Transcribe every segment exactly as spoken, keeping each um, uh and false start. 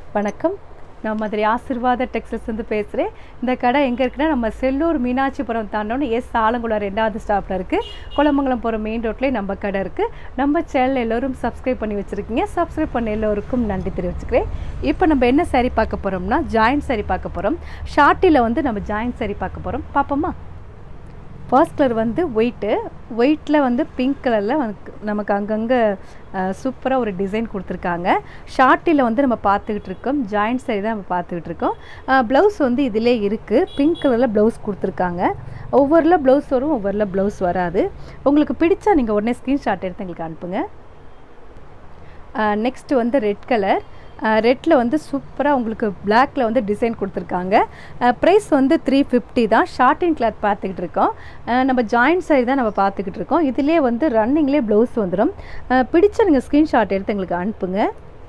வணக்கம். நான் மதுரை ஆசீர்வாத டெக்ஸ்டைல்ஸ்லேருந்து பேசுகிறேன். இந்த கடை எங்கே இருக்குன்னா, நம்ம செல்லூர் மீனாட்சிபுரம் தாண்டோன்னு எஸ் ஆலங்குளம் ரெண்டாவது ஸ்டாப்பில் இருக்குது. குளமங்கலம் போகிற மெயின் ரோட்லேயே நம்ம கடை இருக்குது. நம்ம சேனல் எல்லோரும் சப்ஸ்கிரைப் பண்ணி வச்சுருக்கீங்க. சப்ஸ்கிரைப் பண்ண எல்லோருக்கும் நன்றி தெரிவிச்சுக்கிறேன். இப்போ நம்ம என்ன சாரீ பார்க்க போகிறோம்னா, ஜாயிண்ட் சாரீ பார்க்க போகிறோம். ஷார்ட்டில் வந்து நம்ம ஜாயிண்ட் சாரீ பார்க்க போகிறோம். பார்ப்போமா? ஃபர்ஸ்ட் கலர் வந்து ஒயிட்டு ஒயிட்டில் வந்து பிங்க் கலரில் வந்து நமக்கு அங்கங்கே சூப்பராக ஒரு டிசைன் கொடுத்துருக்காங்க. ஷார்ட்டில் வந்து நம்ம பார்த்துக்கிட்டு இருக்கோம். ஜாயிண்ட் சாரீ தான் நம்ம பார்த்துக்கிட்டு இருக்கோம். ப்ளவுஸ் வந்து இதிலே இருக்குது. பிங்க் கலரில் ப்ளவுஸ் கொடுத்துருக்காங்க. ஒவ்வொருல ப்ளவுஸ் வரும், ஒவ்வொருல ப்ளவுஸ் வராது. உங்களுக்கு பிடிச்சா நீங்கள் உடனே ஸ்க்ரீன்ஷாட் எடுத்து எங்களுக்கு அனுப்புங்க. நெக்ஸ்ட்டு வந்து ரெட் கலர். ரெட்டில் வந்து சூப்பராக உங்களுக்கு பிளாக்கில் வந்து டிசைன் கொடுத்துருக்காங்க. ப்ரைஸ் வந்து த்ரீ ஃபிஃப்டி தான். ஷார்ட்டின் கிளாத் பார்த்துக்கிட்டு இருக்கோம். நம்ம ஜாயிண்ட் சாரீ தான் நம்ம பார்த்துக்கிட்டு இருக்கோம். இதிலே வந்து ரன்னிங்லேயே ப்ளவுஸ் வந்துடும். பிடிச்ச நீங்கள் ஸ்க்ரீன்ஷாட் எடுத்து எங்களுக்கு அனுப்புங்க.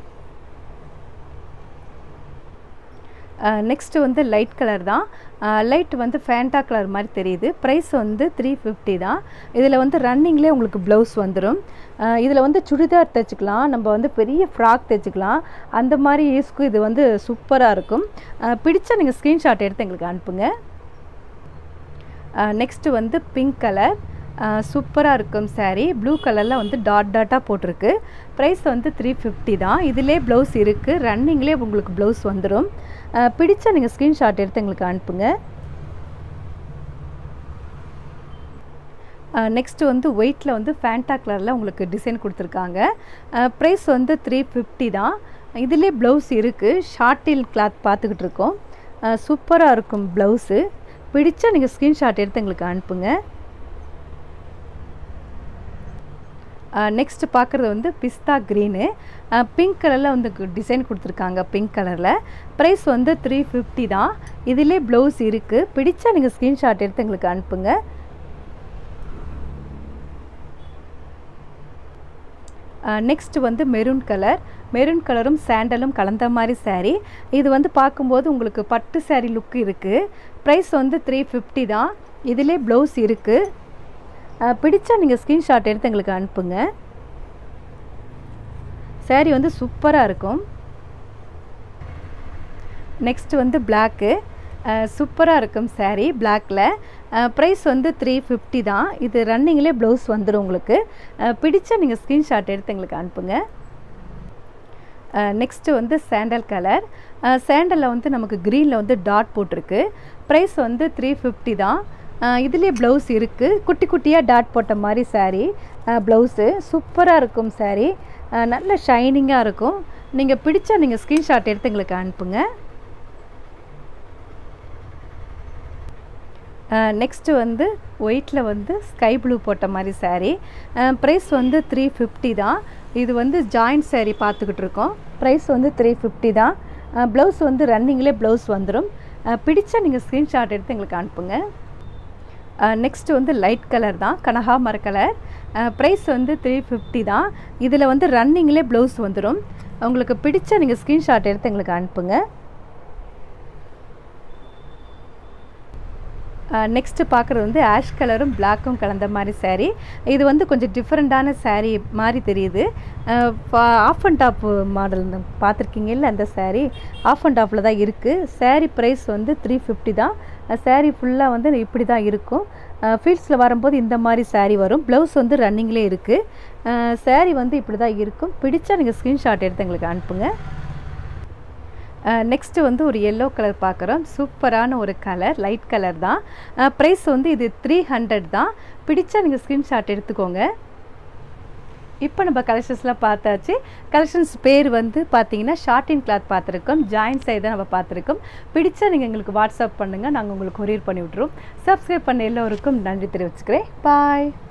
நெக்ஸ்ட்டு வந்து லைட் கலர் தான். லைட் வந்து ஃபேண்டா கலர் மாதிரி தெரியுது. ப்ரைஸ் வந்து த்ரீ ஃபிஃப்டி தான். இதில் வந்து ரன்னிங்லேயே உங்களுக்கு ப்ளவுஸ் வந்துடும். இதில் வந்து சுடிதார் தைச்சிக்கலாம், நம்ம வந்து பெரிய ஃப்ராக் தைச்சிக்கலாம். அந்த மாதிரி யூஸ்க்கு இது வந்து சூப்பராக இருக்கும். பிடிச்சா நீங்கள் ஸ்க்ரீன்ஷாட் எடுத்து எங்களுக்கு அனுப்புங்க. நெக்ஸ்ட்டு வந்து பிங்க் கலர். சூப்பராக இருக்கும் சாரீ. ப்ளூ கலரில் வந்து டாட் டாட்டாக போட்டிருக்கு. ப்ரைஸ் வந்து த்ரீ ஃபிஃப்டி தான். இதிலே ப்ளவுஸ் இருக்குது. ரன்னிங்லேயே உங்களுக்கு ப்ளவுஸ் வந்துடும். பிடிச்சா நீங்கள் ஸ்க்ரீன்ஷாட் எடுத்து எங்களுக்கு அனுப்புங்க. நெக்ஸ்ட்டு வந்து ஒயிட்டில் வந்து ஃபேண்டா கலரில் உங்களுக்கு டிசைன் கொடுத்துருக்காங்க. ப்ரைஸ் வந்து த்ரீ ஃபிஃப்டி தான். இதிலே ப்ளவுஸ் இருக்குது. ஷார்ட்டில் கிளாத் பார்த்துக்கிட்டு இருக்கோம். சூப்பராக இருக்கும் ப்ளவுஸு. பிடிச்சா நீங்கள் ஸ்க்ரீன்ஷாட் எடுத்து எங்களுக்கு அனுப்புங்க. நெக்ஸ்ட்டு பார்க்குறது வந்து பிஸ்தா க்ரீனு. பிங்க் கலரில் வந்து டிசைன் கொடுத்துருக்காங்க. பிங்க் கலரில் ப்ரைஸ் வந்து த்ரீ ஃபிஃப்டி தான். இதிலே ப்ளவுஸ் இருக்குது. பிடிச்சா நீங்கள் ஸ்க்ரீன்ஷாட் எடுத்து எங்களுக்கு அனுப்புங்க. நெக்ஸ்ட்டு வந்து மெரூன் கலர். மெரூன் கலரும் சாண்டலும் கலந்த மாதிரி சாரீ. இது வந்து பார்க்கும்போது உங்களுக்கு பட்டு சாரீ லுக்கு இருக்குது. ப்ரைஸ் வந்து த்ரீ ஃபிஃப்டி தான். இதிலே ப்ளவுஸ் இருக்குது. பிடிச்சா நீங்கள் ஸ்க்ரீன்ஷாட் எடுத்து எங்களுக்கு அனுப்புங்க. சாரீ வந்து சூப்பராக இருக்கும். நெக்ஸ்ட்டு வந்து பிளாக்கு. சூப்பராக இருக்கும் சாரீ பிளாக்கில். ப்ரைஸ் வந்து த்ரீ ஃபிஃப்டி தான். இது ரன்னிங்லேயே ப்ளவுஸ் வந்துடும் உங்களுக்கு. பிடிச்சா நீங்கள் ஸ்க்ரீன்ஷாட் எடுத்து எங்களுக்கு அனுப்புங்க. நெக்ஸ்ட்டு வந்து சாண்டல் கலர். சாண்டலில் வந்து நமக்கு க்ரீனில் வந்து டாட் போட்டிருக்கு. ப்ரைஸ் வந்து த்ரீ ஃபிஃப்டி தான். இதிலே ப்ளவுஸ் இருக்குது. குட்டி குட்டியாக டாட் போட்ட மாதிரி சாரீ ப்ளவுஸு. சூப்பராக இருக்கும் சாரீ. நல்ல ஷைனிங்காக இருக்கும். நீங்கள் பிடிச்சா நீங்கள் ஸ்க்ரீன்ஷாட் எடுத்து எங்களுக்கு அனுப்புங்க. நெக்ஸ்ட்டு வந்து ஒயிட்டில் வந்து ஸ்கை ப்ளூ போட்ட மாதிரி சாரீ. ப்ரைஸ் வந்து த்ரீ ஃபிஃப்டி தான். இது வந்து ஜாயிண்ட் சாரீ பார்த்துக்கிட்டு இருக்கோம். ப்ரைஸ் வந்து த்ரீ ஃபிஃப்டி தான். ப்ளவுஸ் வந்து ரன்னிங்லேயே ப்ளவுஸ் வந்துடும். பிடிச்சா நீங்கள் ஸ்க்ரீன்ஷாட் எடுத்து எங்களுக்கு அனுப்புங்க. நெக்ஸ்ட்டு வந்து லைட் கலர் தான். கனகாமர கலர். ப்ரைஸ் வந்து த்ரீ ஃபிஃப்டி தான். இதில் வந்து ரன்னிங்லேயே ப்ளவுஸ் வந்துடும். உங்களுக்கு பிடிச்சா நீங்கள் ஸ்க்ரீன்ஷாட் எடுத்து எங்களுக்கு அனுப்புங்க. நெக்ஸ்ட்டு பார்க்குறது வந்து ஆஷ் கலரும் பிளாக்கும் கலந்த மாதிரி சாரீ. இது வந்து கொஞ்சம் டிஃப்ரெண்ட்டான சாரீ மாதிரி தெரியுது. ஆஃப் அண்ட் டாப் மாடல் பார்த்துருக்கீங்கல்ல, அந்த சாரீ ஆஃப் அண்ட் டாப்பில் தான் இருக்குது. சாரீ ப்ரைஸ் வந்து த்ரீ ஃபிஃப்டி தான். சாரீ ஃபுல்லாக வந்து இப்படி தான் இருக்கும். ஃபீல்ட்ஸில் வரும்போது இந்த மாதிரி சாரீ வரும். ப்ளவுஸ் வந்து ரன்னிங்லேயே இருக்குது. சாரீ வந்து இப்படி தான் இருக்கும். பிடிச்சா நீங்கள் ஸ்க்ரீன்ஷாட் எடுத்து எங்களுக்கு அனுப்புங்க. நெக்ஸ்ட்டு வந்து ஒரு எல்லோ கலர் பார்க்குறோம். சூப்பரான ஒரு கலர். லைட் கலர் தான். ப்ரைஸ் வந்து இது த்ரீ ஹண்ட்ரட் தான். பிடிச்சா நீங்கள் ஸ்க்ரீன்ஷாட் எடுத்துக்கோங்க. இப்போ நம்ம கலெக்ஷன்ஸ்லாம் பார்த்தாச்சு. கலெக்ஷன்ஸ் பேர் வந்து பார்த்தீங்கன்னா ஷார்ட்டின் கிளாத் பார்த்துருக்கோம். ஜாயிண்ட் சைடு தான் நம்ம பார்த்துருக்கோம். பிடிச்சா நீங்கள் எங்களுக்கு வாட்ஸ்அப் பண்ணுங்கள். நாங்கள் உங்களுக்கு கொரியர் பண்ணி விட்ருவோம். சப்ஸ்கிரைப் பண்ண எல்லோருக்கும் நன்றி தெரிவிச்சுக்கிறேன். பாய்.